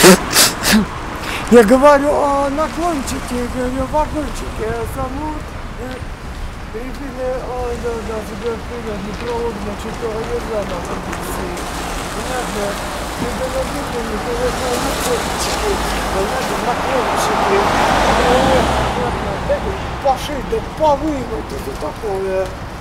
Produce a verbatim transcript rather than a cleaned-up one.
Я говорю о наклончике, я говорю вагончике, саму прибили, ой, да, да, тебе вперед, не провод, значит, то езда на полиции. Понятно, не доводите, не доводите наклончики, понятно, наклончики. Понятно, пошить, да повынуть, это такое.